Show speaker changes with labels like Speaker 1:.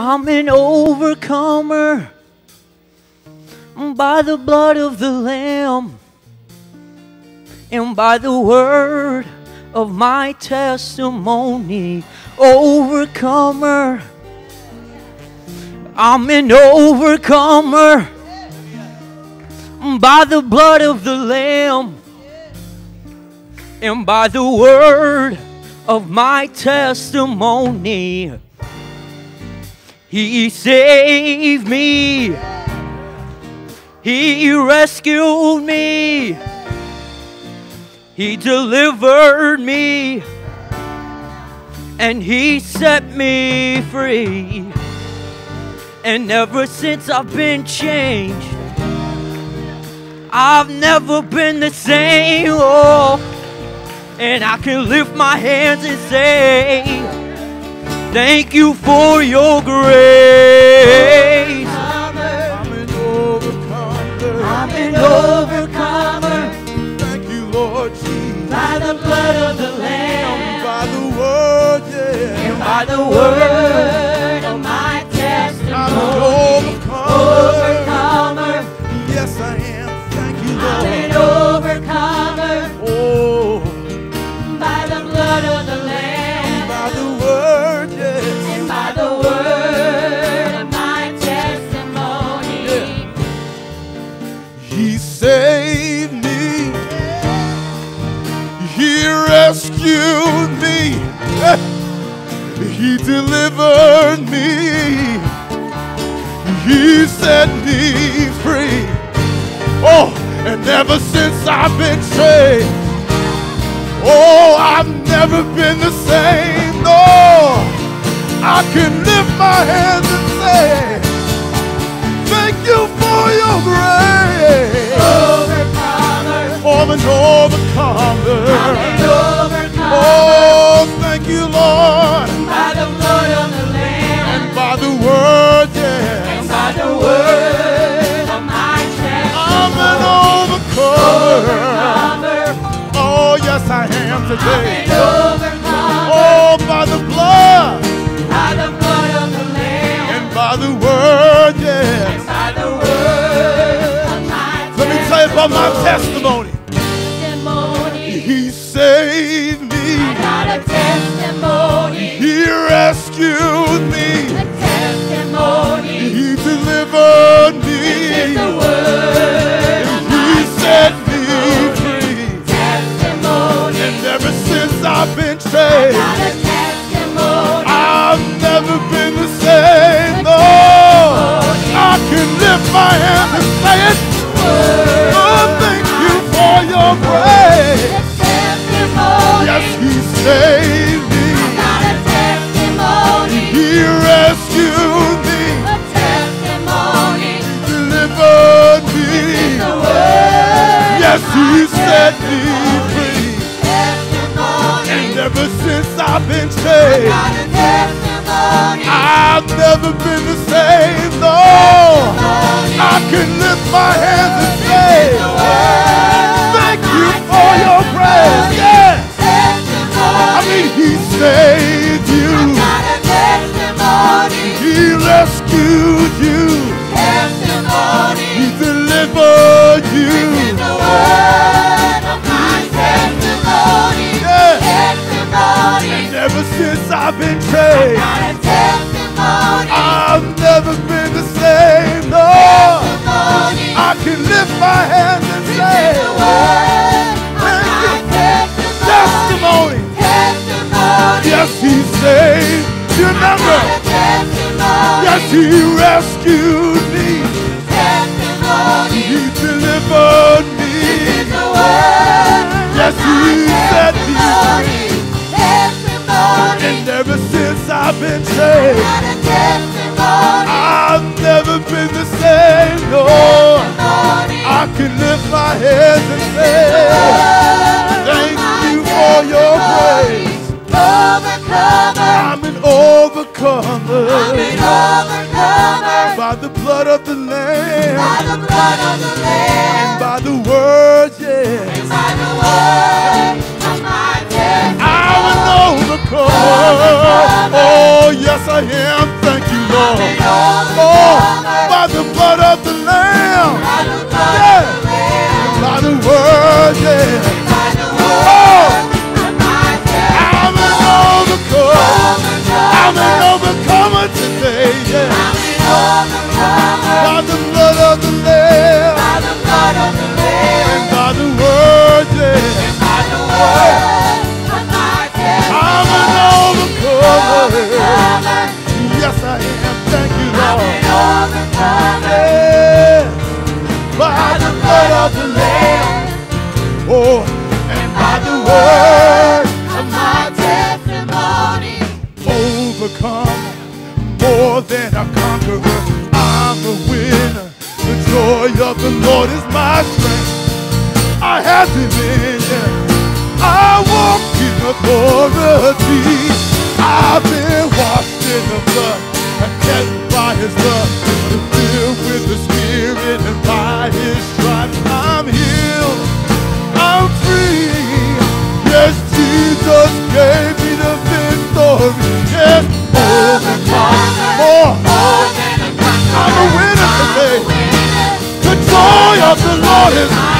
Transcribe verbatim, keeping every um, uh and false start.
Speaker 1: I'm an overcomer by the blood of the Lamb and by the word of my testimony. Overcomer. I'm an overcomer by the blood of the Lamb and by the word of my testimony. He saved me. He rescued me. He delivered me. And He set me free. And ever since I've been changed, I've never been the same. Oh, and I can lift my hands and say, thank you for your grace.
Speaker 2: I'm an overcomer.
Speaker 1: I'm an overcomer.
Speaker 2: Thank you, Lord Jesus.
Speaker 1: By the blood of the Lamb.
Speaker 2: By the word, yeah.
Speaker 1: And by the word of my testimony.
Speaker 2: I'm an overcomer.
Speaker 1: Overcomer.
Speaker 2: Yes, I am. Thank you, Lord.
Speaker 1: I'm an overcomer.
Speaker 2: Oh.
Speaker 1: By the blood of the Lamb.
Speaker 2: By the word, yes.
Speaker 1: And by the word of my testimony.
Speaker 2: Yeah. He saved me. He rescued me. He delivered me. He set me free. Oh, and ever since I've been saved, oh, I've never been the same. No, I can lift my hands and say, thank you for your grace.
Speaker 1: Overcomer.
Speaker 2: I'm an overcomer.
Speaker 1: I'm an overcomer.
Speaker 2: Oh, thank you, Lord.
Speaker 1: By the blood of the Lamb.
Speaker 2: And by the word, yeah.
Speaker 1: And by the word of my testimony.
Speaker 2: I'm an overcomer. Oh, yes, I am today.
Speaker 1: I'm an overcomer.
Speaker 2: Oh, by the blood.
Speaker 1: By the blood of the Lamb.
Speaker 2: And by the word, yes.
Speaker 1: And by the word of my
Speaker 2: Let me tell you about my testimony.
Speaker 1: testimony.
Speaker 2: He saved me.
Speaker 1: I got a testimony.
Speaker 2: He rescued me.
Speaker 1: A testimony.
Speaker 2: He delivered me.
Speaker 1: This is the word of
Speaker 2: He
Speaker 1: my
Speaker 2: set me
Speaker 1: testimony.
Speaker 2: free.
Speaker 1: Testimony.
Speaker 2: And ever since I've been
Speaker 1: I
Speaker 2: saved,
Speaker 1: got a testimony.
Speaker 2: I've never been the same. No, I can lift my hands and say it. Oh, thank you for your grace. Yes, He saved me.
Speaker 1: I got a testimony.
Speaker 2: He rescued me.
Speaker 1: A testimony.
Speaker 2: Delivered me.
Speaker 1: The word
Speaker 2: Yes,
Speaker 1: of
Speaker 2: He
Speaker 1: my
Speaker 2: set me free.
Speaker 1: testimony.
Speaker 2: And ever since I've been
Speaker 1: I
Speaker 2: saved,
Speaker 1: got a testimony.
Speaker 2: I've never been the same. No, I can lift my hands and say, thank you for your grace. Yes, I mean He saved you.
Speaker 1: Got a testimony.
Speaker 2: He rescued you.
Speaker 1: Testimony.
Speaker 2: He delivered you.
Speaker 1: The word of my testimony.
Speaker 2: Yes.
Speaker 1: Testimony.
Speaker 2: And ever since I've been saved,
Speaker 1: Got a testimony.
Speaker 2: I've never been the same. No,
Speaker 1: Testimony.
Speaker 2: I can lift my hands and say,
Speaker 1: The word of
Speaker 2: thank
Speaker 1: my
Speaker 2: you.
Speaker 1: testimony.
Speaker 2: Testimony.
Speaker 1: Testimony.
Speaker 2: Yes, He saved your number.
Speaker 1: Got a testimony.
Speaker 2: Yes, He rescued me.
Speaker 1: Testimony.
Speaker 2: He delivered me.
Speaker 1: The word
Speaker 2: Yes, He set me free.
Speaker 1: testimony.
Speaker 2: And ever since I've been saved,
Speaker 1: Got a testimony.
Speaker 2: I've never been the same. No, I can lift my hands and say, thank you for your grace.
Speaker 1: Overcomer.
Speaker 2: I'm an overcomer.
Speaker 1: I'm an overcomer.
Speaker 2: By the blood of the Lamb.
Speaker 1: By the blood of the Lamb.
Speaker 2: And by the word, yes.
Speaker 1: And by the word of my testimony.
Speaker 2: I'm an overcomer. Oh, yes, I am. Thank you, Lord. and a conqueror. I'm a winner. The joy of the Lord is my strength. I have dominion. I walk in authority. I've been washed in the blood and kept by His love, and filled with the Spirit, and by His stripes I'm healed. I'm free. Yes, Jesus gave me the victory. Yes, more than more. I'm a winner today. The joy of the Lord is